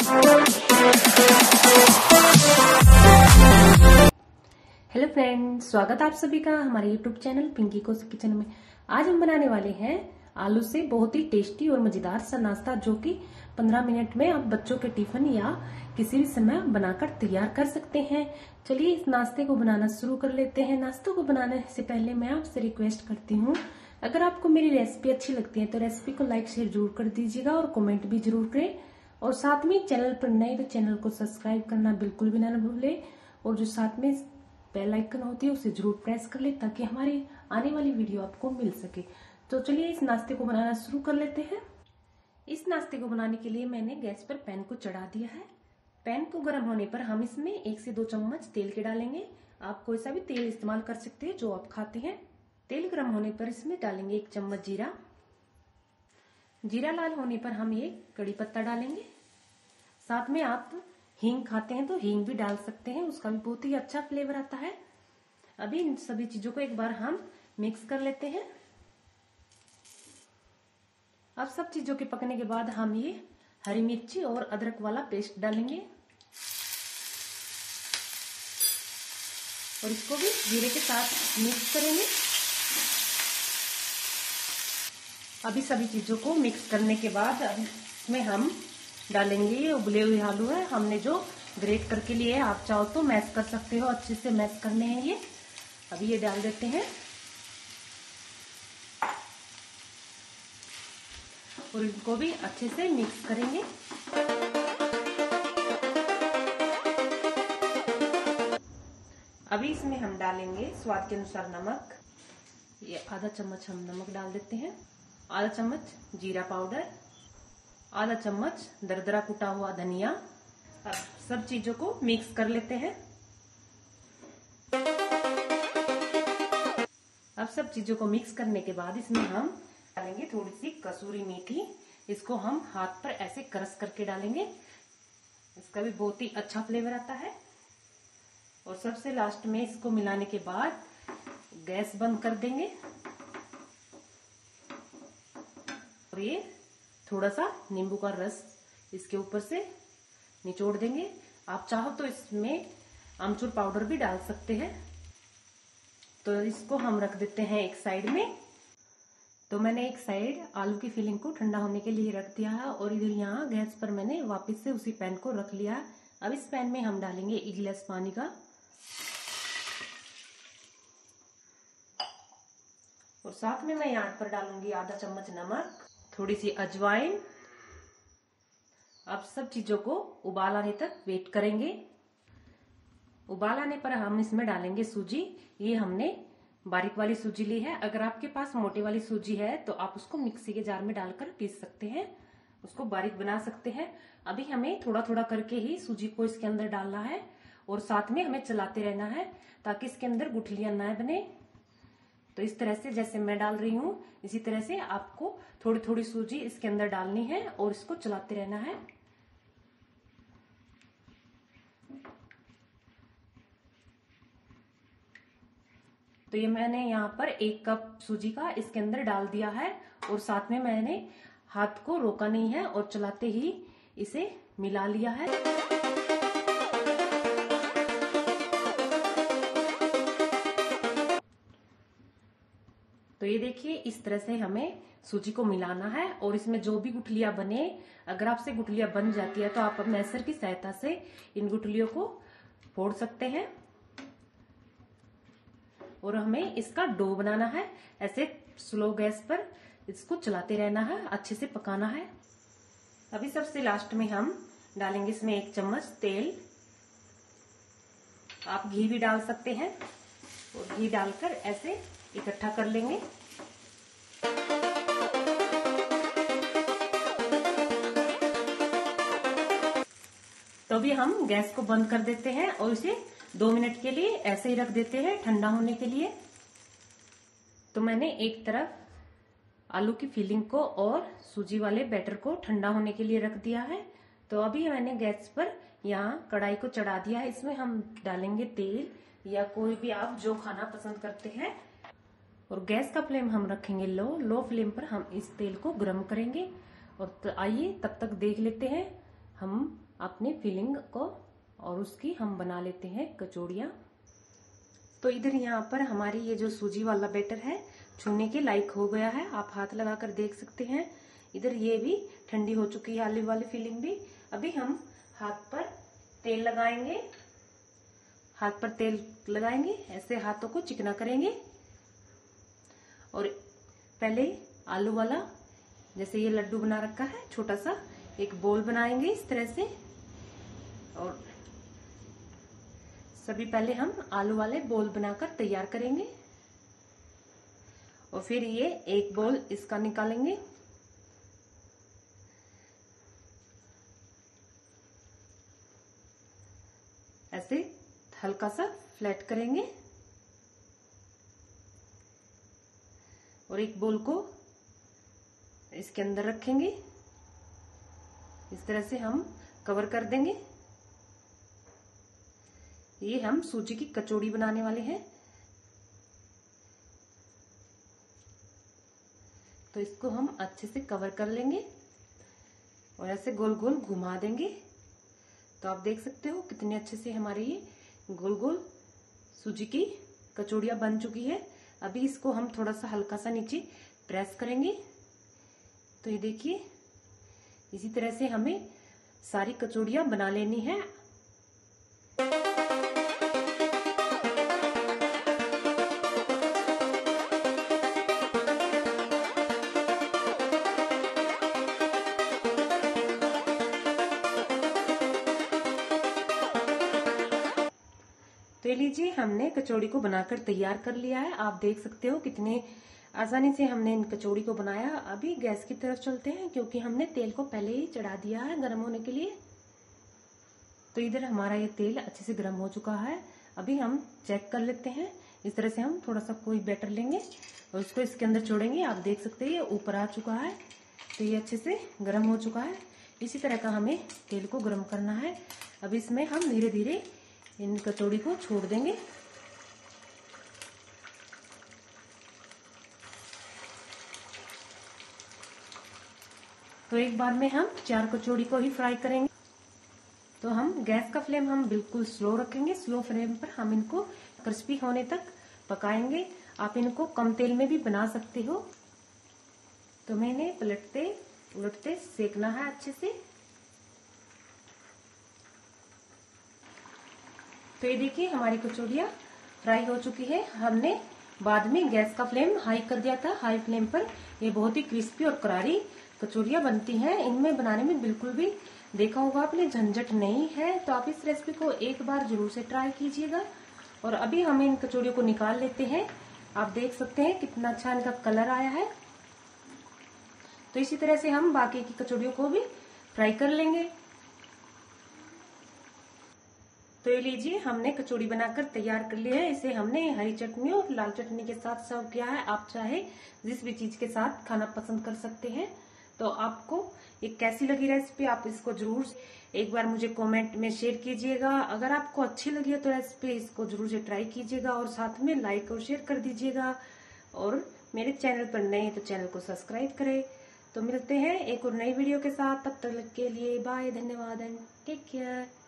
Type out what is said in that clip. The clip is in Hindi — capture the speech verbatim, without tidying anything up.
हेलो फ्रेंड्स, स्वागत आप सभी का हमारे यूट्यूब चैनल पिंकी कोस किचन में। आज हम बनाने वाले हैं आलू से बहुत ही टेस्टी और मजेदार सा नाश्ता, जो कि पंद्रह मिनट में आप बच्चों के टिफिन या किसी भी समय बनाकर तैयार कर सकते हैं। चलिए इस नाश्ते को बनाना शुरू कर लेते हैं। नाश्तों को बनाने से पहले मैं आपसे रिक्वेस्ट करती हूँ, अगर आपको मेरी रेसिपी अच्छी लगती है तो रेसिपी को लाइक शेयर जरूर कर दीजिएगा और कमेंट भी जरूर करें। और साथ में चैनल पर नए तो चैनल को सब्सक्राइब करना बिल्कुल भी ना भूलें, और जो साथ में बेल आइकन होती है उसे जरूर प्रेस कर ले, ताकि हमारी आने वाली वीडियो आपको मिल सके। तो चलिए इस नाश्ते को बनाना शुरू कर लेते हैं। इस नाश्ते को बनाने के लिए मैंने गैस पर पैन को चढ़ा दिया है। पैन को गर्म होने पर हम इसमें एक से दो चम्मच तेल के डालेंगे। आप कोई सा भी तेल इस्तेमाल कर सकते हैं जो आप खाते हैं। तेल गर्म होने पर इसमें डालेंगे एक चम्मच जीरा। जीरा लाल होने पर हम ये कड़ी पत्ता डालेंगे। साथ में आप हींग खाते हैं तो हींग भी डाल सकते हैं, उसका भी बहुत ही अच्छा फ्लेवर आता है। अभी इन सभी चीजों को एक बार हम मिक्स कर लेते हैं। अब सब चीजों के पकने के बाद हम ये हरी मिर्ची और अदरक वाला पेस्ट डालेंगे और इसको भी जीरे के साथ मिक्स करेंगे। अभी सभी चीजों को मिक्स करने के बाद अब इसमें हम डालेंगे ये उबले हुए आलू है, हमने जो ग्रेट करके लिए है। आप चाहो तो मैश कर सकते हो, अच्छे से मैश करने हैं ये। अभी ये डाल देते हैं और इनको भी अच्छे से मिक्स करेंगे। अभी इसमें हम डालेंगे स्वाद के अनुसार नमक। ये आधा चम्मच हम नमक डाल देते हैं, आधा चम्मच जीरा पाउडर, आधा चम्मच दरदरा कुटा हुआ धनिया। अब सब चीजों को मिक्स कर लेते हैं। अब सब चीजों को मिक्स करने के बाद इसमें हम डालेंगे थोड़ी सी कसूरी मेथी। इसको हम हाथ पर ऐसे क्रश करके डालेंगे, इसका भी बहुत ही अच्छा फ्लेवर आता है। और सबसे लास्ट में इसको मिलाने के बाद गैस बंद कर देंगे और ये थोड़ा सा नींबू का रस इसके ऊपर से निचोड़ देंगे। आप चाहो तो इसमें आमचूर पाउडर भी डाल सकते हैं। तो इसको हम रख देते हैं एक साइड में। तो मैंने एक साइड आलू की फिलिंग को ठंडा होने के लिए रख दिया है और इधर यहाँ गैस पर मैंने वापस से उसी पैन को रख लिया। अब इस पैन में हम डालेंगे एक गिलास पानी का और साथ में मैं यहाँ पर डालूंगी आधा चम्मच नमक, थोड़ी सी अजवाइन। अब सब चीजों को उबाल आने तक वेट करेंगे। उबाल आने पर हम इसमें डालेंगे सूजी। ये हमने बारीक वाली सूजी ली है। अगर आपके पास मोटे वाली सूजी है तो आप उसको मिक्सी के जार में डालकर पीस सकते हैं, उसको बारीक बना सकते हैं। अभी हमें थोड़ा थोड़ा करके ही सूजी को इसके अंदर डालना है और साथ में हमें चलाते रहना है ताकि इसके अंदर गुठलियां ना बने। तो इस तरह से जैसे मैं डाल रही हूँ, इसी तरह से आपको थोड़ी थोड़ी सूजी इसके अंदर डालनी है और इसको चलाते रहना है। तो ये मैंने यहाँ पर एक कप सूजी का इसके अंदर डाल दिया है और साथ में मैंने हाथ को रोका नहीं है और चलाते ही इसे मिला लिया है। तो ये देखिए इस तरह से हमें सूजी को मिलाना है और इसमें जो भी गुठलियां बने, अगर आपसे गुठलियां बन जाती है तो आप मैसर की सहायता से इन गुठलियों को फोड़ सकते हैं। और हमें इसका डो बनाना है। ऐसे स्लो गैस पर इसको चलाते रहना है, अच्छे से पकाना है। अभी सबसे लास्ट में हम डालेंगे इसमें एक चम्मच तेल। आप घी भी डाल सकते हैं और घी डालकर ऐसे इकट्ठा कर लेंगे। तो अभी हम गैस को बंद कर देते हैं और इसे दो मिनट के लिए ऐसे ही रख देते हैं ठंडा होने के लिए। तो मैंने एक तरफ आलू की फिलिंग को और सूजी वाले बैटर को ठंडा होने के लिए रख दिया है। तो अभी मैंने गैस पर यहाँ कढ़ाई को चढ़ा दिया है। इसमें हम डालेंगे तेल या कोई भी आप जो खाना पसंद करते हैं और गैस का फ्लेम हम रखेंगे लो। लो फ्लेम पर हम इस तेल को गर्म करेंगे। और तो आइए तब तक देख लेते हैं हम अपने फिलिंग को और उसकी हम बना लेते हैं कचौड़ियाँ। तो इधर यहाँ पर हमारी ये जो सूजी वाला बैटर है छूने के लायक हो गया है, आप हाथ लगाकर देख सकते हैं। इधर ये भी ठंडी हो चुकी है आलू वाली फिलिंग भी। अभी हम हाथ पर तेल लगाएंगे, हाथ पर तेल लगाएंगे, ऐसे हाथों को चिकना करेंगे और पहले आलू वाला जैसे ये लड्डू बना रखा है छोटा सा एक बोल बनाएंगे इस तरह से। और सभी पहले हम आलू वाले बोल बनाकर तैयार करेंगे और फिर ये एक बोल इसका निकालेंगे। ऐसे हल्का सा फ्लैट करेंगे और एक बोल को इसके अंदर रखेंगे। इस तरह से हम कवर कर देंगे। ये हम सूजी की कचौड़ी बनाने वाले हैं, तो इसको हम अच्छे से कवर कर लेंगे और ऐसे गोल गोल घुमा देंगे। तो आप देख सकते हो कितने अच्छे से हमारी ये गोल गोल सूजी की कचौड़ियां बन चुकी है। अभी इसको हम थोड़ा सा हल्का सा नीचे प्रेस करेंगे। तो ये देखिए इसी तरह से हमें सारी कचौड़ियां बना लेनी है। तो लीजिए हमने कचौड़ी को बनाकर तैयार कर लिया है। आप देख सकते हो कितने आसानी से हमने इन कचौड़ी को बनाया। अभी गैस की तरफ चलते हैं क्योंकि हमने तेल को पहले ही चढ़ा दिया है गर्म होने के लिए। तो इधर हमारा ये तेल अच्छे से गर्म हो चुका है। अभी हम चेक कर लेते हैं। इस तरह से हम थोड़ा सा कोई बैटर लेंगे और उसको इसके अंदर छोड़ेंगे। आप देख सकते हैं ये ऊपर आ चुका है, तो ये अच्छे से गर्म हो चुका है। इसी तरह का हमें तेल को गर्म करना है। अब इसमें हम धीरे धीरे इन कचौड़ी को छोड़ देंगे। तो एक बार में हम चार कचौड़ी को ही फ्राई करेंगे। तो हम गैस का फ्लेम हम बिल्कुल स्लो रखेंगे। स्लो फ्लेम पर हम इनको क्रिस्पी होने तक पकाएंगे। आप इनको कम तेल में भी बना सकते हो। तो मैंने पलटते उलटते सेकना है अच्छे से। तो ये देखिए हमारी कचौड़ियां फ्राई हो चुकी है। हमने बाद में गैस का फ्लेम हाई कर दिया था। हाई फ्लेम पर ये बहुत ही क्रिस्पी और करारी कचौड़ियां बनती हैं। इनमें बनाने में बिल्कुल भी देखा होगा आपने झंझट नहीं है। तो आप इस रेसिपी को एक बार जरूर से ट्राई कीजिएगा। और अभी हम इन कचौड़ियों को निकाल लेते हैं। आप देख सकते हैं कितना अच्छा इनका कलर आया है। तो इसी तरह से हम बाकी की कचौड़ियों को भी फ्राई कर लेंगे। तो ये लीजिए हमने कचौड़ी बनाकर तैयार कर लिया है। इसे हमने हरी चटनी और लाल चटनी के साथ सर्व किया है। आप चाहे जिस भी चीज के साथ खाना पसंद कर सकते हैं। तो आपको ये कैसी लगी रेसिपी, आप इसको जरूर एक बार मुझे कमेंट में शेयर कीजिएगा। अगर आपको अच्छी लगी है तो रेसिपी इसको जरूर से ट्राई कीजिएगा और साथ में लाइक और शेयर कर दीजिएगा। और मेरे चैनल पर नए हैं तो चैनल को सब्सक्राइब करें। तो मिलते हैं एक और नई वीडियो के साथ। तब तक के लिए बाय, धन्यवाद एंड टेक केयर।